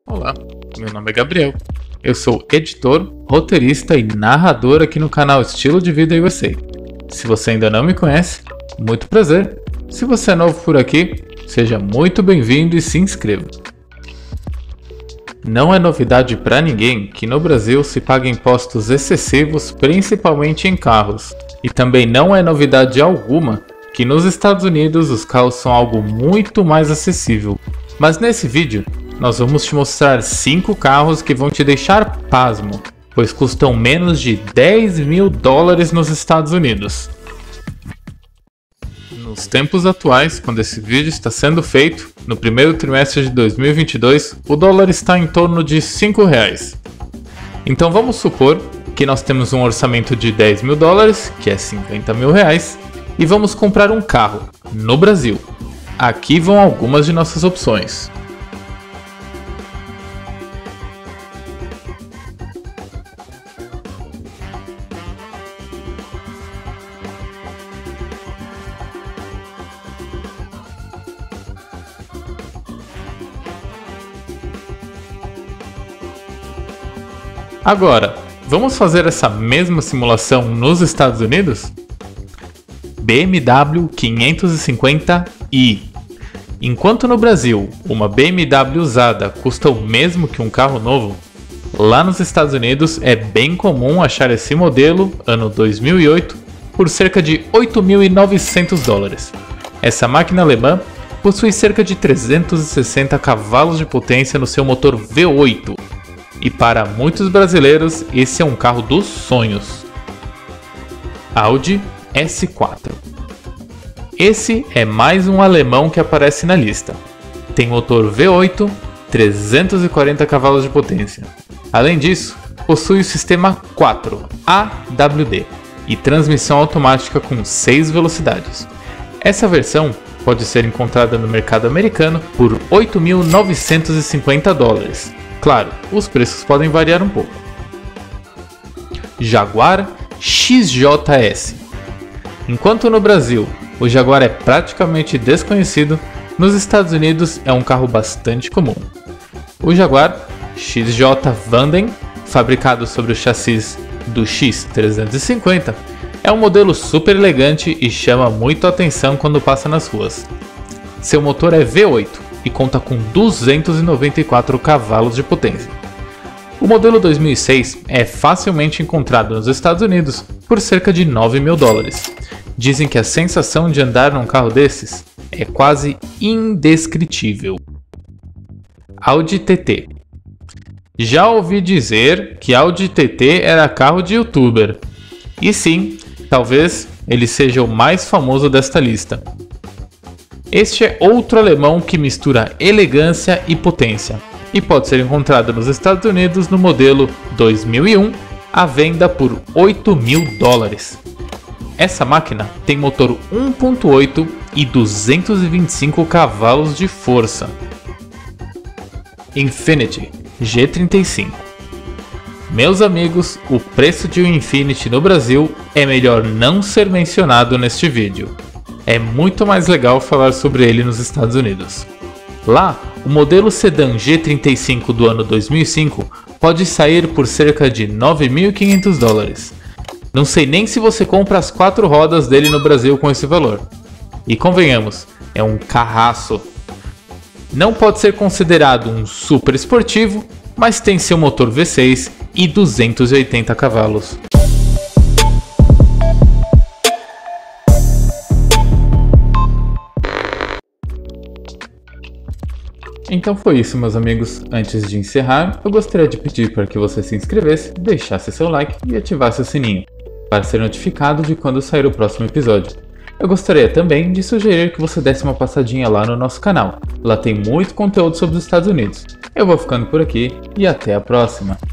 Olá, meu nome é Gabriel. Eu sou editor, roteirista e narrador aqui no canal Estilo de Vida USA. Se você ainda não me conhece, muito prazer. Se você é novo por aqui, seja muito bem-vindo e se inscreva. Não é novidade para ninguém que no Brasil se paga impostos excessivos, principalmente em carros. E também não é novidade alguma que nos Estados Unidos os carros são algo muito mais acessível. Mas nesse vídeo, nós vamos te mostrar 5 carros que vão te deixar pasmo, pois custam menos de $10 mil nos Estados Unidos. Nos tempos atuais, quando esse vídeo está sendo feito, no primeiro trimestre de 2022, o dólar está em torno de R$5. Então vamos supor que nós temos um orçamento de $10 mil, que é R$50 mil, e vamos comprar um carro no Brasil. Aqui vão algumas de nossas opções. Agora, vamos fazer essa mesma simulação nos Estados Unidos? BMW 550i. Enquanto no Brasil uma BMW usada custa o mesmo que um carro novo, lá nos Estados Unidos é bem comum achar esse modelo, ano 2008, por cerca de $8.900. Essa máquina alemã possui cerca de 360 cavalos de potência no seu motor V8. E para muitos brasileiros, esse é um carro dos sonhos. Audi S4. Esse é mais um alemão que aparece na lista. Tem motor V8, 340 cavalos de potência. Além disso, possui o sistema 4 AWD e transmissão automática com 6 velocidades. Essa versão pode ser encontrada no mercado americano por $8.950. Claro, os preços podem variar um pouco. Jaguar XJS. Enquanto no Brasil o Jaguar é praticamente desconhecido, nos Estados Unidos é um carro bastante comum. O Jaguar XJ Vanden, fabricado sobre o chassi do X350, é um modelo super elegante e chama muito a atenção quando passa nas ruas. Seu motor é V8 e conta com 294 cavalos de potência. O modelo 2006 é facilmente encontrado nos Estados Unidos por cerca de $9 mil. Dizem que a sensação de andar num carro desses é quase indescritível. Audi TT. Já ouvi dizer que Audi TT era carro de youtuber. E sim, talvez ele seja o mais famoso desta lista. Este é outro alemão que mistura elegância e potência e pode ser encontrado nos Estados Unidos no modelo 2001 à venda por $8 mil. Essa máquina tem motor 1.8 e 225 cavalos de força. Infiniti G35. Meus amigos, o preço de um Infiniti no Brasil é melhor não ser mencionado neste vídeo. É muito mais legal falar sobre ele nos Estados Unidos. Lá, o modelo sedã G35 do ano 2005 pode sair por cerca de $9.500. Não sei nem se você compra as 4 rodas dele no Brasil com esse valor. E convenhamos, é um carraço. Não pode ser considerado um super esportivo, mas tem seu motor V6 e 280 cavalos. Então foi isso, meus amigos. Antes de encerrar, eu gostaria de pedir para que você se inscrevesse, deixasse seu like e ativasse o sininho, para ser notificado de quando sair o próximo episódio. Eu gostaria também de sugerir que você desse uma passadinha lá no nosso canal. Lá tem muito conteúdo sobre os Estados Unidos. Eu vou ficando por aqui e até a próxima.